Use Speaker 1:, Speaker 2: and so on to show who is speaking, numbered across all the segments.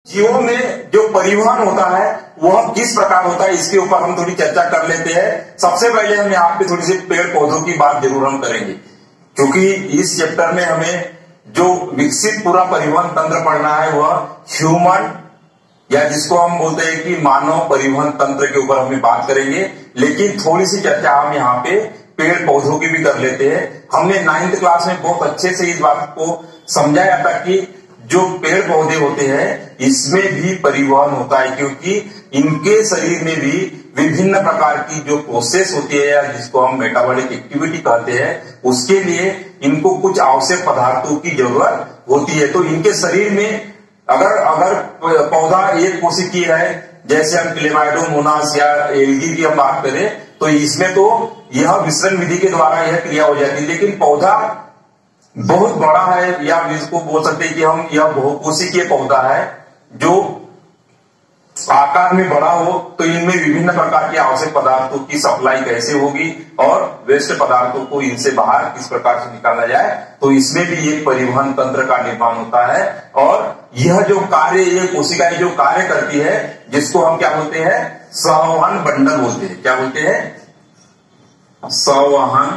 Speaker 1: जीवों में जो परिवहन होता है वह किस प्रकार होता है, इसके ऊपर हम थोड़ी चर्चा कर लेते हैं। सबसे पहले हम यहाँ पे थोड़ी सी पेड़ पौधों की बात जरूर हम करेंगे, क्योंकि इस चैप्टर में हमें जो विकसित पूरा परिवहन तंत्र पढ़ना है वह ह्यूमन, या जिसको हम बोलते हैं कि मानव परिवहन तंत्र के ऊपर हमें बात करेंगे। लेकिन थोड़ी सी चर्चा हम यहाँ पे पेड़ पौधों की भी कर लेते हैं। हमने 9th क्लास में बहुत अच्छे से इस बात को समझाया था कि जो पेड़ पौधे होते हैं इसमें भी परिवहन होता है, क्योंकि इनके शरीर में भी विभिन्न प्रकार की जो प्रोसेस होती है या जिसको हम मेटाबॉलिक एक्टिविटी कहते हैं, उसके लिए इनको कुछ आवश्यक पदार्थों की जरूरत होती है। तो इनके शरीर में अगर पौधा एक कोशिकीय है, जैसे हम क्लेमाइडोमोनास या एल्गी की हम बात करें, तो इसमें तो यह विसरण विधि के द्वारा यह क्रिया हो जाती है। लेकिन पौधा बहुत बड़ा है, या इसको बोल सकते हैं कि हम यह बहुकोशिकीय पौधा है जो आकार में बड़ा हो, तो इनमें विभिन्न प्रकार के आवश्यक पदार्थों की सप्लाई कैसे होगी और वेस्ट पदार्थों को इनसे बाहर किस प्रकार से निकाला जाए, तो इसमें भी एक परिवहन तंत्र का निर्माण होता है। और यह जो कार्य, ये कोशिकाएं जो कार्य करती है, जिसको हम क्या बोलते हैं, संवहन बंडल बोलते हैं। क्या बोलते हैं? संवहन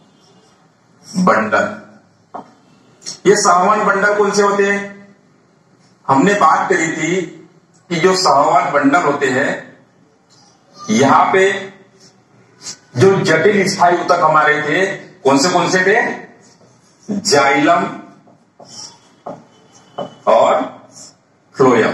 Speaker 1: बंडल। ये संवहन बंडल कौन से होते हैं? हमने बात करी थी कि जो संवहन बंडल होते हैं, यहां पे जो जटिल स्थायी ऊतक हमारे थे, कौन से थे? जाइलम और फ्लोएम।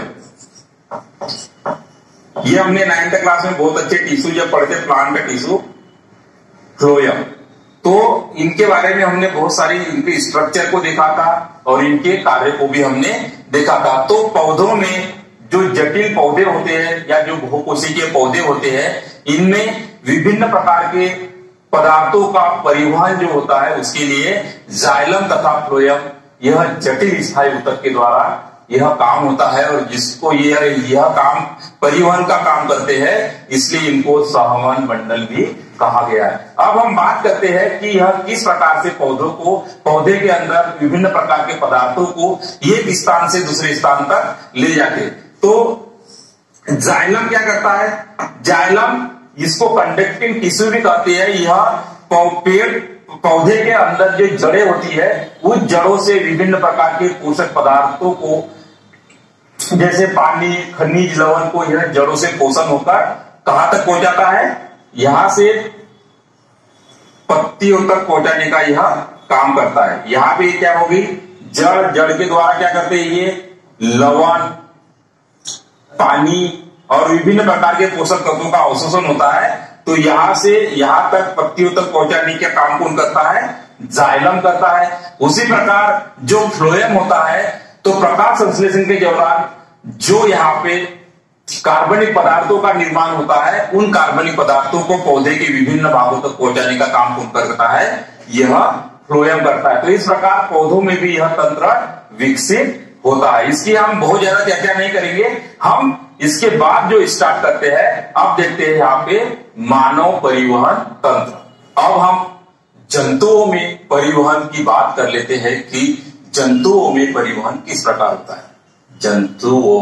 Speaker 1: ये हमने 9th क्लास में बहुत अच्छे टिश्यू जब पढ़ते, प्लांट का टिश्यू, फ्लोएम, तो इनके बारे में हमने बहुत सारी इनके स्ट्रक्चर को देखा था और इनके कार्य को भी हमने देखा था। तो पौधों में जो जटिल पौधे होते हैं या जो बहुकोशिकीय पौधे होते हैं, इनमें विभिन्न प्रकार के पदार्थों का परिवहन जो होता है, उसके लिए जाइलम तथा फ्लोएम, यह जटिल स्थायी ऊतक के द्वारा यह काम होता है। और जिसको यह काम परिवहन का काम करते हैं, इसलिए इनको संवहन बंडल भी कहा गया है। अब हम बात करते हैं कि यह किस प्रकार से पौधे के अंदर विभिन्न प्रकार के पदार्थों को एक स्थान से दूसरे स्थान तक ले जाते। तो जाइलम क्या करता है? जाइलम, इसको कंडक्टिंग टिश्यू भी कहते हैं। यह पौधे के अंदर जो जड़ें होती है, उस जड़ों से विभिन्न प्रकार के पोषक पदार्थों को, जैसे पानी, खनिज, लवण को, यह जड़ों से पोषण होकर कहां तक पहुंचाता है? यहां से पत्तियों तक पहुंचाने का यह काम करता है। यहां पे क्या होगी? जड़ के द्वारा क्या करते हैं? ये लवण, पानी और विभिन्न प्रकार के पोषक तत्वों का अवशोषण होता है। तो यहां से यहां तक पत्तियों तक पहुंचाने का काम कौन करता है? जाइलम करता है। उसी प्रकार जो फ्लोएम होता है, तो प्रकाश संश्लेषण के दौरान जो यहाँ पे कार्बनिक पदार्थों का निर्माण होता है, उन कार्बनिक पदार्थों को पौधे के विभिन्न भागों तक पहुंचाने का काम कौन करता है? यह फ्लोएम करता है। तो इस प्रकार पौधों में भी यह तंत्र विकसित होता है। इसकी हम बहुत ज्यादा चर्चा नहीं करेंगे। हम इसके बाद जो स्टार्ट करते हैं, अब देखते हैं यहाँ पे मानव परिवहन तंत्र। अब हम जंतुओं में परिवहन की बात कर लेते हैं कि जंतुओं में परिवहन किस प्रकार होता है। जंतुओं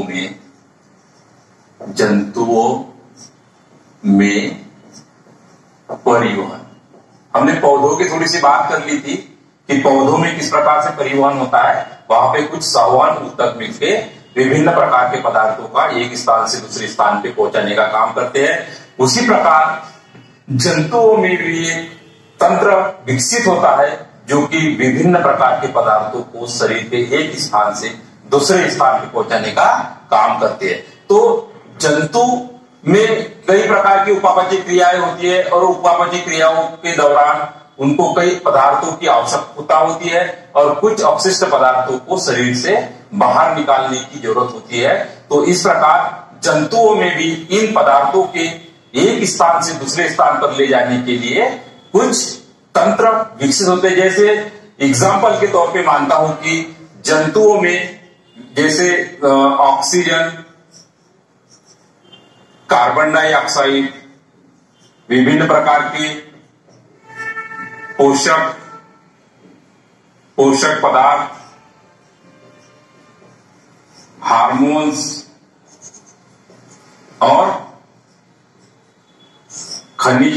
Speaker 1: में परिवहन, हमने पौधों की थोड़ी सी बात कर ली थी कि पौधों में किस प्रकार से परिवहन होता है। वहां पे कुछ संवहन ऊतक मिलके विभिन्न प्रकार के पदार्थों का एक स्थान से दूसरे स्थान पे पहुंचाने का काम करते हैं। उसी प्रकार जंतुओं में भी एक तंत्र विकसित होता है, जो कि विभिन्न प्रकार के पदार्थों को शरीर के एक स्थान से दूसरे स्थान पे पहुंचाने का काम करते हैं। तो जंतु में कई प्रकार की उपापचय क्रियाएं होती है, और उपापचय क्रियाओं के दौरान उनको कई पदार्थों की आवश्यकता होती है, और कुछ अपशिष्ट पदार्थों को शरीर से बाहर निकालने की जरूरत होती है। तो इस प्रकार जंतुओं में भी इन पदार्थों के एक स्थान से दूसरे स्थान पर ले जाने के लिए कुछ तंत्र विकसित होते हैं। जैसे एग्जाम्पल के तौर पे मानता हूं कि जंतुओं में जैसे ऑक्सीजन, कार्बन डाइऑक्साइड, विभिन्न प्रकार के पोषक पदार्थ, हार्मोन्स और खनिज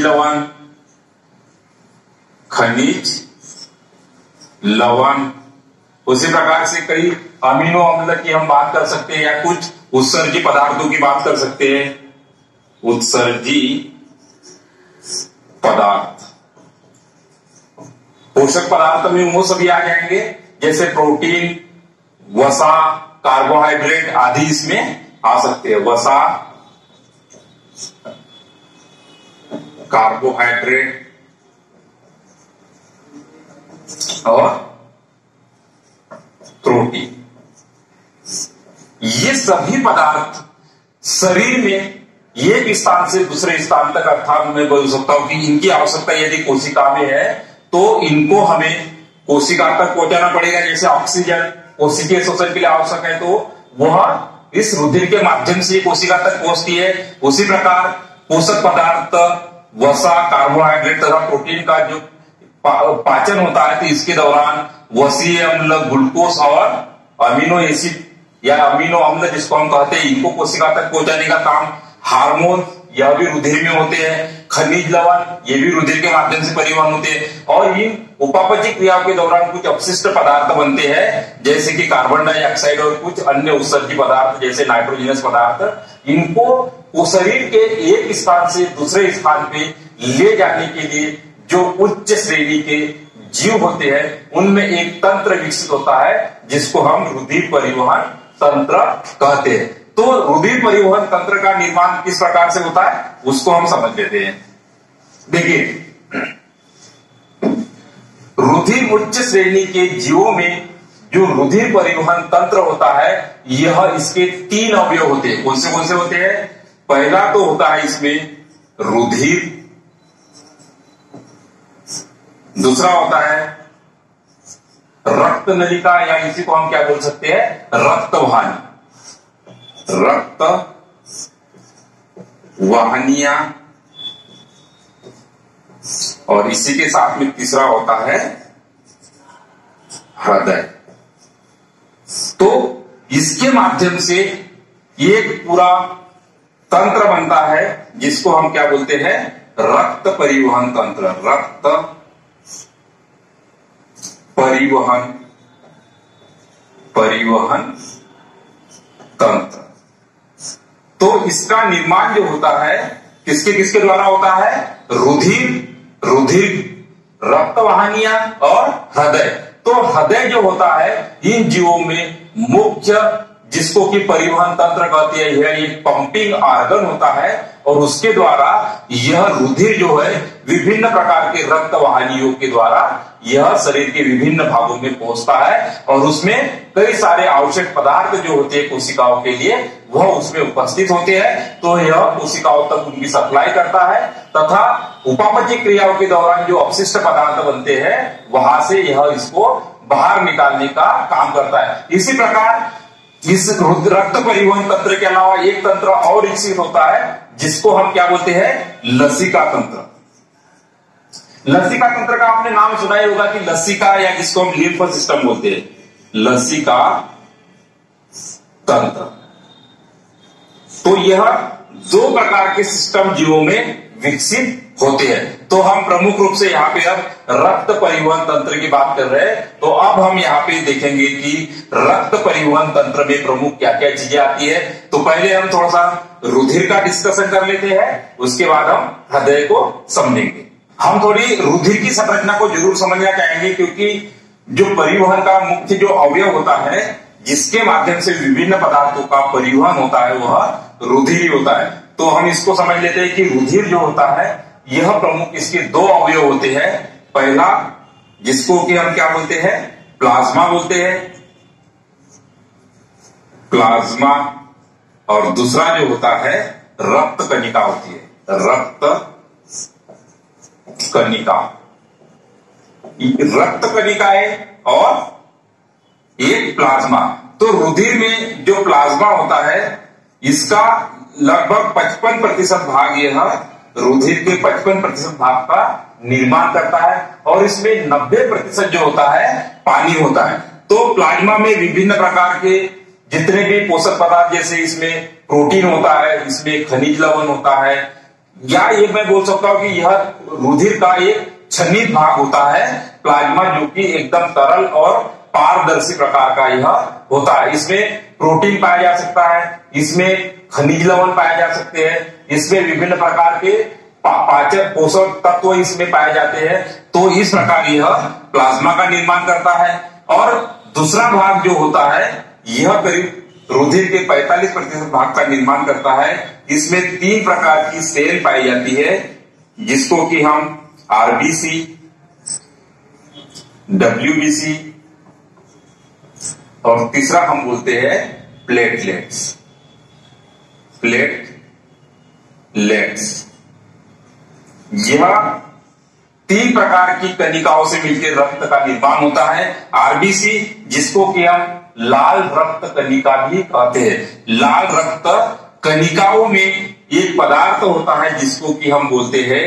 Speaker 1: लवण, उसी प्रकार से कई अमीनो अम्ल की हम बात कर सकते हैं, या कुछ उत्सर्जी पदार्थों की बात कर सकते हैं। उत्सर्जी पदार्थ, पोषक पदार्थ में वो सभी आ जाएंगे, जैसे प्रोटीन, वसा, कार्बोहाइड्रेट आदि इसमें आ सकते हैं। वसा, कार्बोहाइड्रेट और प्रोटीन, ये सभी पदार्थ शरीर में एक स्थान से दूसरे स्थान तक, अर्थात मैं बोल सकता हूं कि इनकी आवश्यकता यदि कोशिका में है तो इनको हमें कोशिका तक पहुंचाना पड़ेगा। जैसे ऑक्सीजन कोशिकीय श्वसन के लिए आवश्यक है तो वह इस रुधिर के माध्यम से कोशिका तक पहुंचती है। उसी प्रकार पोषक पदार्थ वसा, कार्बोहाइड्रेट तथा प्रोटीन का जो पाचन होता है तो इसके दौरान वसीय अम्ल, ग्लूकोज और अमीनो एसिड या अमीनो अम्ल जिसको हम कहते हैं, इनको कोशिका तक पहुंचाने का काम हार्मोन, यह भी रुधिर में होते हैं। खनिज लवण, ये भी रुधिर के माध्यम से परिवहन होते हैं। और इन उपापचय क्रियाओं के दौरान कुछ अपशिष्ट पदार्थ बनते हैं, जैसे कि कार्बन डाइऑक्साइड और कुछ अन्य उत्सर्जी पदार्थ जैसे नाइट्रोजनस पदार्थ। इनको शरीर के एक स्थान से दूसरे स्थान पे ले जाने के लिए जो उच्च श्रेणी के जीव होते हैं उनमें एक तंत्र विकसित होता है जिसको हम रुधिर परिवहन तंत्र कहते हैं। तो रुधिर परिवहन तंत्र का निर्माण किस प्रकार से होता है उसको हम समझ लेते हैं। देखिए, रुधिर उच्च श्रेणी के जीवों में जो रुधिर परिवहन तंत्र होता है, यह इसके 3 अवयव होते हैं। कौन से होते हैं? पहला तो होता है इसमें रुधिर, दूसरा होता है रक्त नलिका, या इसी को हम क्या बोल सकते हैं, रक्त वाहिनियां, और इसी के साथ में तीसरा होता है हृदय। तो इसके माध्यम से एक पूरा तंत्र बनता है जिसको हम क्या बोलते हैं, रक्त परिवहन तंत्र, रक्त परिवहन तंत्र। तो इसका निर्माण जो होता है किसके द्वारा होता है, रुधिर, रक्त वाहिनियां और हृदय। तो हृदय जो होता है इन जीवों में मुख्य, जिसको कि परिवहन तंत्र कहते हैं, यह एक पंपिंग ऑर्गन होता है और उसके द्वारा यह रुधिर जो है विभिन्न प्रकार के रक्त वाहिनियों के द्वारा यह शरीर के विभिन्न भागों में पहुंचता है और उसमें कई सारे आवश्यक पदार्थ जो होते हैं कोशिकाओं के लिए वह उसमें उपस्थित होते हैं। तो यह कोशिकाओं तक उनकी सप्लाई करता है तथा उपापचय क्रियाओं के दौरान जो अपशिष्ट पदार्थ बनते हैं वहां से यह इसको बाहर निकालने का काम करता है। इसी प्रकार इस रक्त परिवहन तंत्र के अलावा एक तंत्र और विकसित होता है जिसको हम क्या बोलते हैं, लसिका तंत्र। लसिका तंत्र का आपने नाम सुना ही होगा कि लसिका, या जिसको हम लिम्फ सिस्टम बोलते हैं, लसिका तंत्र। तो यह 2 प्रकार के सिस्टम जीवों में विकसित होते हैं। तो हम प्रमुख रूप से यहाँ पे अब रक्त परिवहन तंत्र की बात कर रहे हैं। तो अब हम यहाँ पे देखेंगे कि रक्त परिवहन तंत्र में प्रमुख क्या क्या चीजें आती है। तो पहले हम थोड़ा सा रुधिर का डिस्कशन कर लेते हैं, उसके बाद हम हृदय को समझेंगे। हम थोड़ी रुधिर की संरचना को जरूर समझना चाहेंगे, क्योंकि जो परिवहन का मुख्य जो अवयव होता है जिसके माध्यम से विभिन्न पदार्थों का परिवहन होता है वह रुधिर ही होता है। तो हम इसको समझ लेते हैं कि रुधिर जो होता है यह प्रमुख, इसके 2 अवयव होते हैं। पहला जिसको कि हम क्या बोलते हैं, प्लाज्मा बोलते हैं, प्लाज्मा, और दूसरा जो होता है रक्त कणिका होती है, रक्त कणिका। रक्त कणिकाएं और एक प्लाज्मा। तो रुधिर में जो प्लाज्मा होता है इसका लगभग 55% भाग, यह रुधिर के 55% भाग का निर्माण करता है और इसमें 90% जो होता है पानी होता है। तो प्लाज्मा में विभिन्न प्रकार के जितने भी पोषक पदार्थ जैसे इसमें प्रोटीन होता है, इसमें खनिज लवण होता है, या ये मैं बोल सकता हूं कि यह रुधिर का एक छन्नित भाग होता है प्लाज्मा, जो कि एकदम तरल और पारदर्शी प्रकार का यह होता है। इसमें प्रोटीन पाया जा सकता है, इसमें खनिज लवण पाए जा सकते हैं, इसमें विभिन्न प्रकार के पाचक पोषक तत्व इसमें पाए जाते हैं। तो इस प्रकार यह प्लाज्मा का निर्माण करता है। और दूसरा भाग जो होता है यह करीब रुधिर के 45% भाग का निर्माण करता है। इसमें 3 प्रकार की सेल पाई जाती है, जिसको कि हम आरबीसी, डब्ल्यूबीसी और तीसरा हम बोलते हैं प्लेटलेट्स। यह 3 प्रकार की कणिकाओं से मिलकर रक्त का निर्माण होता है। आरबीसी, जिसको कि हम लाल रक्त कणिका भी कहते हैं। लाल रक्त कणिकाओं में एक पदार्थ होता है जिसको कि हम बोलते हैं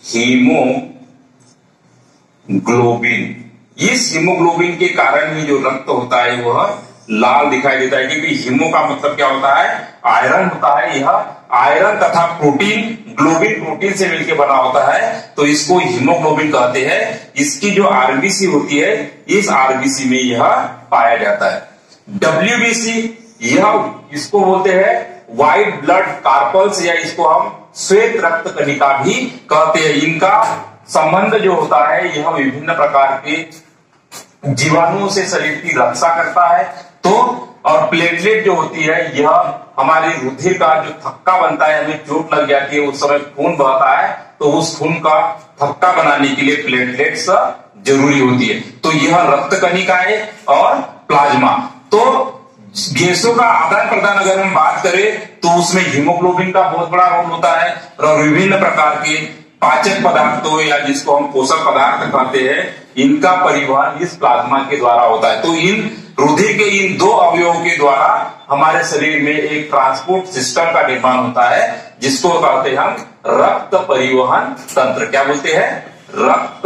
Speaker 1: हीमोग्लोबिन। इस हीमोग्लोबिन के कारण ही जो रक्त होता है वह लाल दिखाई देता है, क्योंकि हीमो का मतलब क्या होता है? आयरन होता है। यह आयरन तथा प्रोटीन, ग्लोबिन प्रोटीन से मिलकर बना होता है, तो इसको हीमोग्लोबिन कहते हैं। इसकी जो आरबीसी होती है, इस आरबीसी में यह पाया जाता है। डब्ल्यूबीसी, यह इसको बोलते हैं व्हाइट ब्लड कार्पल्स, या इसको हम श्वेत रक्त कणिका भी कहते हैं। इनका संबंध जो होता है यह विभिन्न प्रकार के जीवाणुओं से शरीर की रक्षा करता है। तो और प्लेटलेट जो होती है यह हमारे रुधिर का जो थक्का बनता है, हमें चोट लग जाती है उस समय खून बहता है, तो उस खून का थक्का बनाने के लिए प्लेटलेट्स जरूरी होती है। तो यह रक्त कणिकाएं और प्लाज्मा। तो गैसों का आदान प्रदान अगर हम बात करें तो उसमें हीमोग्लोबिन का बहुत बड़ा रोल होता है, और विभिन्न प्रकार के पाचक पदार्थों या जिसको हम पोषक पदार्थ कहते हैं, इनका परिवहन इस प्लाज्मा के द्वारा होता है। तो इन रुधिर के इन 2 अवयवों के द्वारा हमारे शरीर में एक ट्रांसपोर्ट सिस्टम का निर्माण होता है, जिसको कहते हैं हम रक्त परिवहन तंत्र। क्या बोलते हैं? रक्त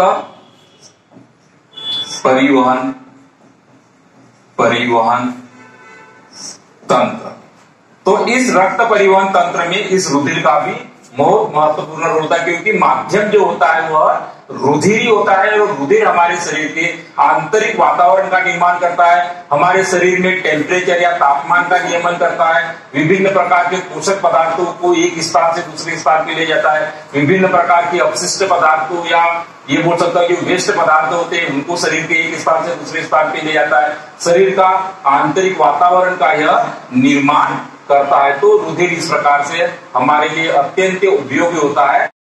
Speaker 1: परिवहन तंत्र। तो इस रक्त परिवहन तंत्र में इस रुधिर का भी बहुत महत्वपूर्ण रोल होता है, क्योंकि माध्यम जो होता है वह रुधिर ही होता है, और रुधिर हमारे शरीर के आंतरिक वातावरण का निर्माण करता है, हमारे शरीर में टेम्परेचर या तापमान का नियमन करता है, विभिन्न प्रकार के पोषक पदार्थों को एक स्थान से दूसरे स्थान पे ले जाता है, विभिन्न प्रकार के अपशिष्ट पदार्थों या ये बोल सकता है कि वेस्ट पदार्थ होते हैं उनको शरीर के एक स्थान से दूसरे स्थान पे ले जाता है। शरीर का आंतरिक वातावरण का यह निर्माण करता है। तो रुधिर इस प्रकार से हमारे लिए अत्यंत उपयोगी होता है।